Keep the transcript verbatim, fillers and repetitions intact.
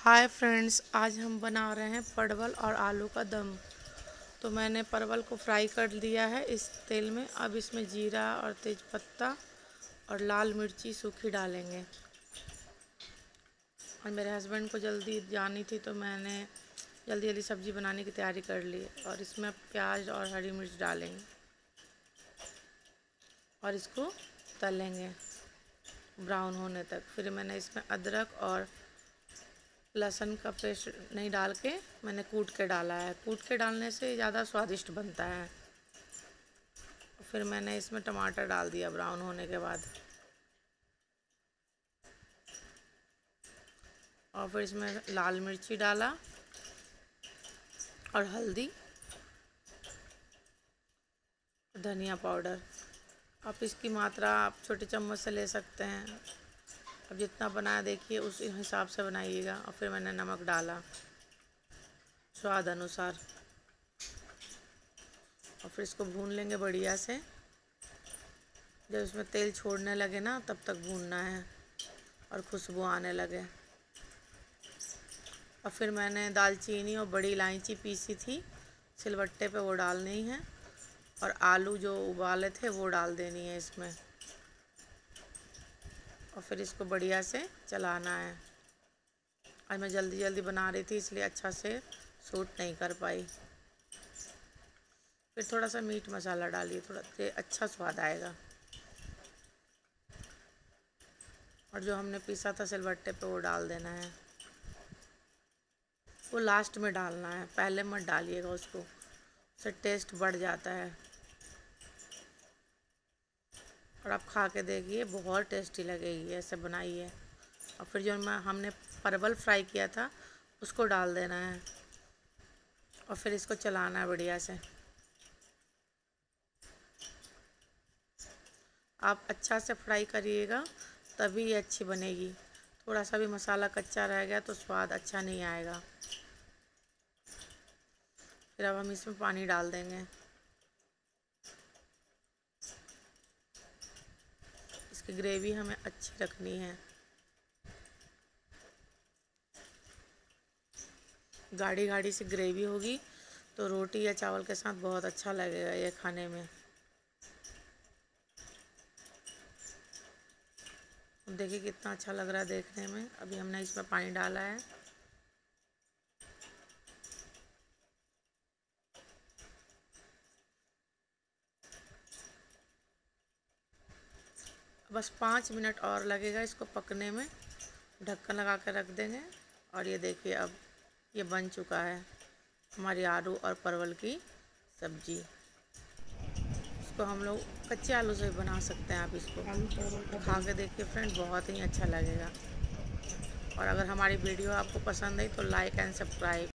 Hi friends, आज हम बना रहे हैं परवल और आलू का दम। तो मैंने परवल को फ्राई कर लिया है इस तेल में। अब इसमें जीरा और तेज़पत्ता और लाल मिर्ची सूखी डालेंगे। और मेरे हस्बैंड को जल्दी जानी थी तो मैंने जल्दी जल्दी सब्ज़ी बनाने की तैयारी कर ली। और इसमें प्याज और हरी मिर्च डालेंगे और इसको तलेंगे ब्राउन होने तक। फिर मैंने इसमें अदरक और लहसुन का पेस्ट नहीं डाल के मैंने कूट के डाला है। कूट के डालने से ज़्यादा स्वादिष्ट बनता है। फिर मैंने इसमें टमाटर डाल दिया ब्राउन होने के बाद। और फिर इसमें लाल मिर्ची डाला और हल्दी, धनिया पाउडर। आप इसकी मात्रा आप छोटे चम्मच से ले सकते हैं। अब जितना बनाया देखिए उस हिसाब से बनाइएगा। और फिर मैंने नमक डाला स्वाद अनुसार। और फिर इसको भून लेंगे बढ़िया से। जब इसमें तेल छोड़ने लगे ना तब तक भूनना है और खुशबू आने लगे। और फिर मैंने दालचीनी और बड़ी इलायची पीसी थी सिलबट्टे पे, वो डालनी है। और आलू जो उबाले थे वो डाल देनी है इसमें। और फिर इसको बढ़िया से चलाना है। आज मैं जल्दी जल्दी बना रही थी इसलिए अच्छा से सूट नहीं कर पाई। फिर थोड़ा सा मीट मसाला डालिए, थोड़ा अच्छा स्वाद आएगा। और जो हमने पीसा था सिलबट्टे पे वो डाल देना है। वो लास्ट में डालना है, पहले मत डालिएगा उसको, उससे टेस्ट बढ़ जाता है। और आप खा के देखिए, बहुत टेस्टी लगेगी, ऐसे बनाइए। और फिर जो मैं हमने परवल फ्राई किया था उसको डाल देना है। और फिर इसको चलाना है बढ़िया से। आप अच्छा से फ्राई करिएगा तभी ये अच्छी बनेगी। थोड़ा सा भी मसाला कच्चा रह गया तो स्वाद अच्छा नहीं आएगा। फिर अब हम इसमें पानी डाल देंगे। इसकी ग्रेवी हमें अच्छी रखनी है, गाढ़ी गाढ़ी सी ग्रेवी होगी तो रोटी या चावल के साथ बहुत अच्छा लगेगा ये खाने में। देखिए कितना अच्छा लग रहा है देखने में। अभी हमने इसमें पानी डाला है। बस पाँच मिनट और लगेगा इसको पकने में। ढक्कन लगा कर रख देंगे। और ये देखिए अब ये बन चुका है हमारी आलू और परवल की सब्जी। इसको हम लोग कच्चे आलू से भी बना सकते हैं। आप इसको खा के देखिए फ्रेंड, बहुत ही अच्छा लगेगा। और अगर हमारी वीडियो आपको पसंद आई तो लाइक एंड सब्सक्राइब।